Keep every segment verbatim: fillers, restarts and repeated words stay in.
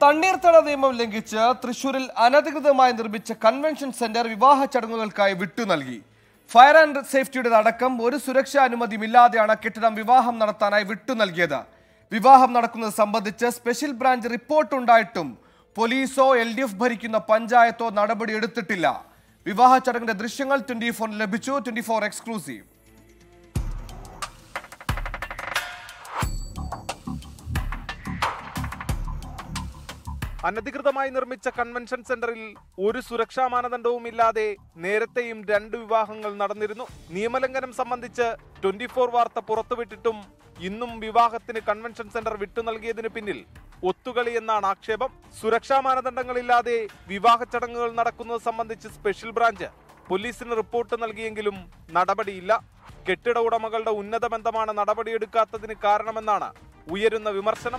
തണ്ണീർത്തട നിയമം ലംഘിച്ച് തൃശൂരിൽ അനധികൃതമായി നിർമ്മിച്ച കൺവെൻഷൻ സെന്റർ വിവാഹ ചടങ്ങുകൾക്കായി വിട്ടു നൽകി. ഫയർ ആൻഡ് സേഫ്റ്റിയുടെ അടക്കം ഒരു സുരക്ഷാ അനുമതിയുമില്ലാതെയാണ് കെട്ടിടം വിവാഹം നടത്താനായി വിട്ടു നൽകിയത്. വിവാഹം നടക്കുന്നത് സംബന്ധിച്ച് സ്പെഷ്യൽ ബ്രാഞ്ച് റിപ്പോർട്ട് ഉണ്ടായിട്ടും പോലീസോ എൽ ഡി എഫ് ഭരിക്കുന്ന പഞ്ചായത്തോ നടപടി എടുത്തിട്ടില്ല. വിവാഹ ചടങ്ങിന്റെ ദൃശ്യങ്ങൾ ട്വന്റി ഫോറിന് ലഭിച്ചു. Twenty four exclusive. അനധികൃതമായി നിർമ്മിച്ച കൺവെൻഷൻ സെന്ററിൽ ഒരു സുരക്ഷാ മാനദണ്ഡവും ഇല്ലാതെ നേരത്തെയും രണ്ട് വിവാഹങ്ങൾ നടന്നിരുന്നു. നിയമലംഘനം സംബന്ധിച്ച് ട്വന്റി ഫോർ വാർത്ത പുറത്തുവിട്ടിട്ടും ഇന്നും വിവാഹത്തിന് കൺവെൻഷൻ സെന്റർ വിട്ടു നൽകിയതിന് പിന്നിൽ ഒത്തുകളി എന്നാണ് ആക്ഷേപം. സുരക്ഷാ മാനദണ്ഡങ്ങളില്ലാതെ വിവാഹ ചടങ്ങുകൾ നടക്കുന്നത് സംബന്ധിച്ച് സ്പെഷ്യൽ ബ്രാഞ്ച് പോലീസിന് റിപ്പോർട്ട് നൽകിയെങ്കിലും നടപടിയില്ല. കെട്ടിട ഉടമകളുടെ ഉന്നത ബന്ധമാണ് നടപടിയെടുക്കാത്തതിന് കാരണമെന്നാണ് ഉയരുന്ന വിമർശനം.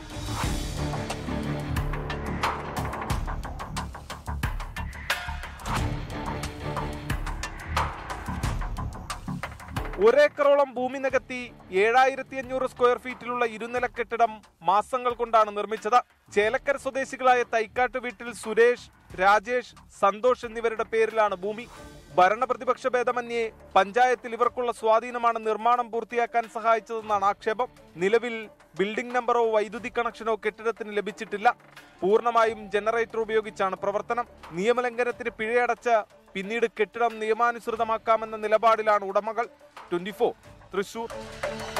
ഒരേക്കറോളം ഭൂമി നികത്തി ഏഴായിരത്തി അഞ്ഞൂറ് സ്ക്വയർ ഫീറ്റിലുള്ള ഇരുനില കെട്ടിടം മാസങ്ങൾ കൊണ്ടാണ് നിർമ്മിച്ചത്. ചേലക്കര സ്വദേശികളായ തൈക്കാട്ട് വീട്ടിൽ സുരേഷ്, രാജേഷ്, സന്തോഷ് എന്നിവരുടെ പേരിലാണ് ഭൂമി. ഭരണപ്രതിപക്ഷ ഭേദമന്യേ പഞ്ചായത്തിൽ ഇവർക്കുള്ള സ്വാധീനമാണ് നിർമ്മാണം പൂർത്തിയാക്കാൻ സഹായിച്ചതെന്നാണ് ആക്ഷേപം. നിലവിൽ ബിൽഡിംഗ് നമ്പറോ വൈദ്യുതി കണക്ഷനോ കെട്ടിടത്തിന് ലഭിച്ചിട്ടില്ല. പൂർണ്ണമായും ജനറേറ്റർ ഉപയോഗിച്ചാണ് പ്രവർത്തനം. നിയമലംഘനത്തിന് പിഴയടച്ച് പിന്നീട് കെട്ടിടം നിയമാനുസൃതമാക്കാമെന്ന നിലപാടിലാണ് ഉടമകൾ. Twenty four Thrissur.